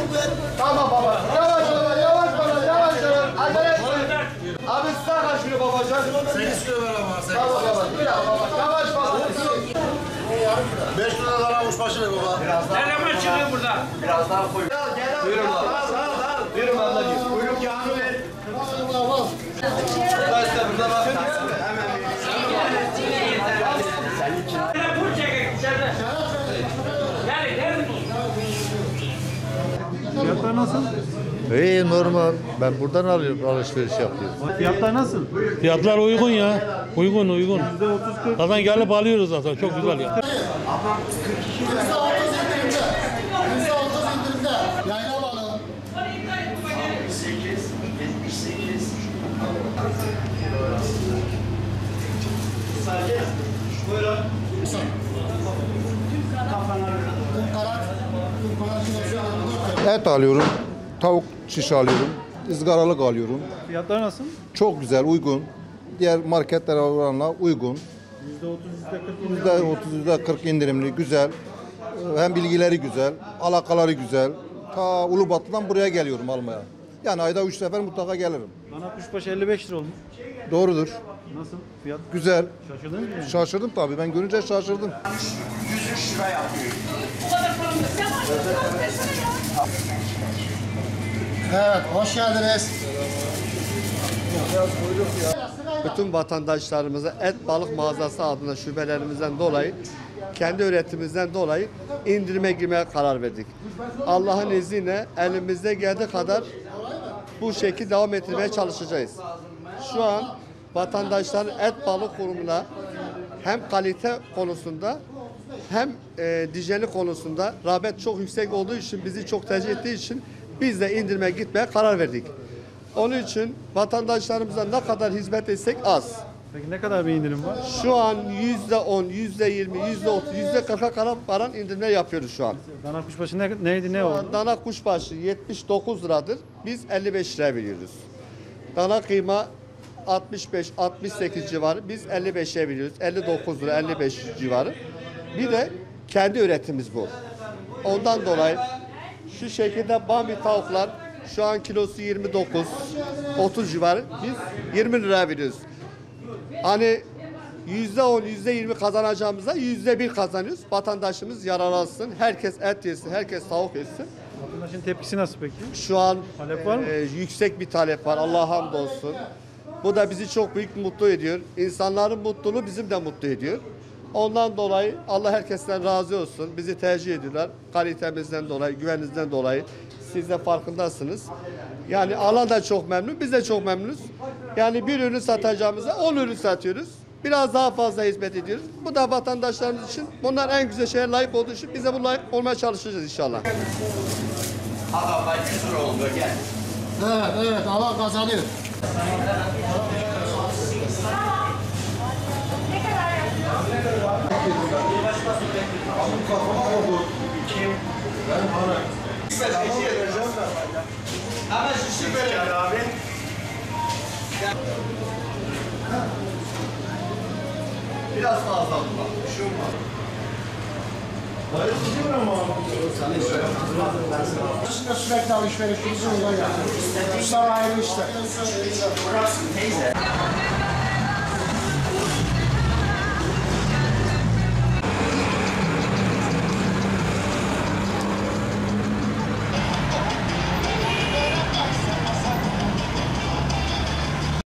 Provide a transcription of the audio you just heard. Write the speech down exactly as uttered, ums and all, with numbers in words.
Tamam baba. Yavaş baba, yavaş baba, yavaş yavaş. Acele etme. Abi ıslah kaç kilo babacığım? sekiz kilo ver ama. Tamam baba. Biraz baba. Yavaş baba. beş kilo da avuç başı ver baba. Ne zaman çıkıyor burada? Biraz daha koy. Buyurun baba. Buyurun ablacığım. Buyurun yağını ver. Arkadaşlar burada bak. Hemen bir. Telefon çekek dışarıda. Yani nerede? Fiyatlar nasıl? İyi normal. Ben buradan alıyorum, alışveriş yapıyorum. Fiyatlar nasıl? Fiyatlar uygun ya. Uygun uygun. yüzde otuz kırk. Zaten gelip alıyoruz zaten. Çok güzel ya. yüzde otuz indirimde. yüzde otuz indirimde. Yayla balığı. Et alıyorum, tavuk şiş alıyorum, ızgaralık alıyorum. Fiyatlar nasıl? Çok güzel, uygun. Diğer marketlere oranla uygun. yüzde otuz, yüzde kırk. yüzde otuz, yüzde kırk indirimli, güzel. Hem bilgileri güzel, alakaları güzel. Ta Ulubatlı'dan buraya geliyorum almaya. Yani ayda üç sefer mutlaka gelirim. Dana kuşbaşı elli beş lira olmuş. Doğrudur. Nasıl? Fiyat Güzel. şaşırdınız mı? yani? Şaşırdım tabii. Ben görünce şaşırdım. Evet, hoş geldiniz. Bütün vatandaşlarımıza et balık mağazası adına şubelerimizden dolayı, kendi üretimimizden dolayı indirime girmeye karar verdik. Allah'ın izniyle elimizde geldiği kadar bu şekilde devam ettirmeye çalışacağız. Şu an vatandaşların et balık kurumuna hem kalite konusunda hem e, hijyeni konusunda rağbet çok yüksek olduğu için, bizi çok tercih ettiği için biz de indirime gitmeye karar verdik. Onun için vatandaşlarımıza ne kadar hizmet etsek az. Peki ne kadar bir indirim var? Şu an yüzde on, yüzde yirmi, yüzde otuz, yüzde kırka kadar varan indirimler yapıyoruz şu an. Dana kuşbaşı ne, neydi ne oldu? Dana kuşbaşı yetmiş dokuz liradır. Biz elli beş liraya veriyoruz. Dana kıyma altmış beş altmış sekiz civarı. Biz elli beşe veriyoruz. elli dokuz lira, elli beş civarı. Bir de kendi üretimimiz bu. Ondan dolayı şu şekilde bambi tavuklar şu an kilosu yirmi dokuz otuz civarı. Biz yirmi liraya veriyoruz. Hani yüzde on, yüzde yirmi kazanacağımıza yüzde bir kazanıyoruz. Vatandaşımız yararlansın. Herkes et yesin, herkes tavuk yesin. Vatandaşın tepkisi nasıl peki? Şu an Talep var mı? e, yüksek bir talep var. Allah'a hamdolsun. Bu da bizi çok büyük mutlu ediyor. İnsanların mutluluğu bizim de mutlu ediyor. Ondan dolayı Allah herkesten razı olsun. Bizi tercih ediyorlar. Kalitemizden dolayı, güveninizden dolayı. Siz de farkındasınız. Yani alan da çok memnun, biz de çok memnunuz. Yani bir ürün satacağımıza on ürün satıyoruz. Biraz daha fazla hizmet ediyoruz. Bu da vatandaşlarımız için bunlar en güzel şeye layık olduğu için biz de bu layık olmaya çalışacağız inşallah. Adam ben yüz lira oldu gel. Evet, evet, Allah kazanıyor. Hemen şişi böyle abi. Biraz fazla bu bak. Şu mu? Şimdi sürekli alışverişimizi oradan yapıyoruz. Kuşlar ayrı işte.